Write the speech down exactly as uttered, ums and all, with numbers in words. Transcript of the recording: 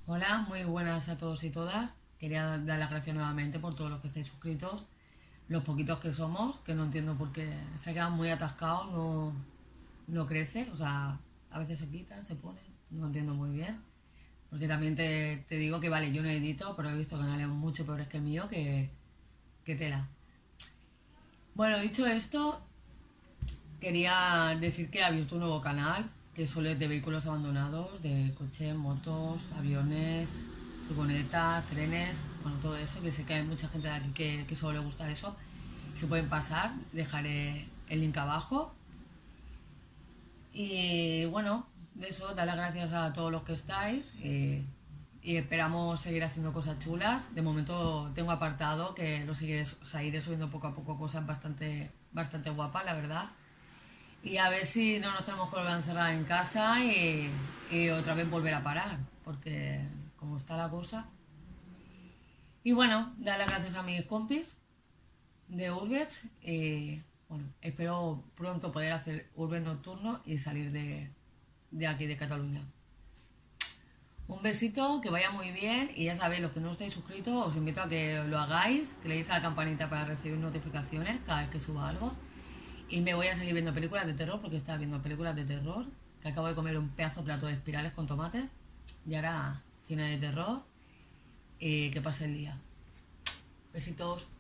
Hola, muy buenas a todos y todas. Quería dar las gracias nuevamente por todos los que estáis suscritos, los poquitos que somos, que no entiendo por qué se quedan muy atascados, no, no crece, o sea, a veces se quitan, se ponen, no entiendo muy bien. Porque también te, te digo que vale, yo no edito, pero he visto canales mucho peores que el mío que, que tela. Bueno, dicho esto, quería decir que he abierto un nuevo canal, que solo es de vehículos abandonados, de coches, motos, aviones, furgonetas, trenes, bueno, todo eso, que sé que hay mucha gente de aquí que, que solo le gusta eso. Se pueden pasar, dejaré el link abajo. Y bueno, de eso, dar las gracias a todos los que estáis y, y esperamos seguir haciendo cosas chulas. De momento tengo apartado que lo seguiré, o sea, iré subiendo poco a poco cosas bastante, bastante guapas, la verdad. Y a ver si no nos tenemos que volver a encerrar en casa y, y otra vez volver a parar, porque como está la cosa. Y bueno, dar las gracias a mis compis de Urbex y bueno, espero pronto poder hacer Urbex nocturno y salir de, de aquí, de Cataluña. Un besito, que vaya muy bien y ya sabéis, los que no estáis suscritos, os invito a que lo hagáis, que le deis a la campanita para recibir notificaciones cada vez que suba algo. Y me voy a seguir viendo películas de terror porque estaba viendo películas de terror, que acabo de comer un pedazo de plato de espirales con tomate y ahora cine de terror y que pase el día. Besitos.